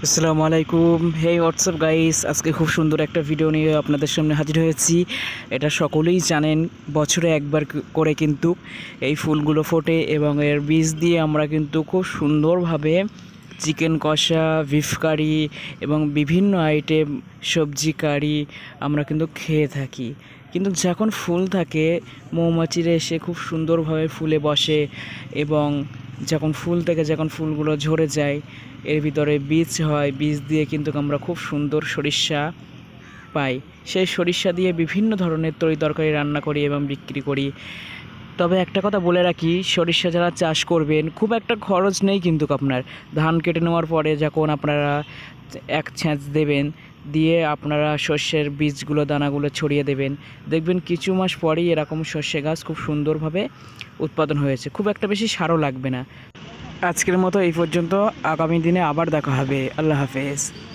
আসসালামু আলাইকুম। হেই WhatsApp guys, আজকে খুব সুন্দর একটা ভিডিও নিয়ে আপনাদের সামনে হাজির হয়েছি। এটা সকলেই জানেন, বছরে একবার করে কিন্তু এই ফুলগুলো ফোটে এবং এর বীজ দিয়ে আমরা কিন্তু খুব সুন্দরভাবে চিকেন কষা, বিফ কারি এবং বিভিন্ন আইটেম সবজি কারি আমরা কিন্তু খেয়ে থাকি। কিন্তু যখন ফুল থাকে, মৌমাছিরা এসে খুব সুন্দরভাবে ফুলে বসে এবং যখন ফুল থেকে যখন ফুলগুলো ঝরে যায়, এর ভিতরে বীজ হয়। বীজ দিয়ে কিন্তু আমরা খুব সুন্দর সরিষা পাই। সেই সরিষা দিয়ে বিভিন্ন ধরনের তরকারি রান্না করি এবং বিক্রি করি। তবে একটা কথা বলে রাখি, সরিষা যারা চাষ করবেন, খুব একটা খরচ নেই কিন্তু আপনার। ধান কেটে নেওয়ার পরে যখন আপনারা এক ছ্যাঁচ দেবেন, দিয়ে আপনারা শস্যের বীজগুলো দানাগুলো ছড়িয়ে দেবেন, দেখবেন কিছু মাস পরেই এরকম শস্য গাছ খুব সুন্দরভাবে উৎপাদন হয়েছে। খুব একটা বেশি সারও লাগবে না। আজকের মতো এই পর্যন্ত। আগামী দিনে আবার দেখা হবে। আল্লাহ হাফেজ।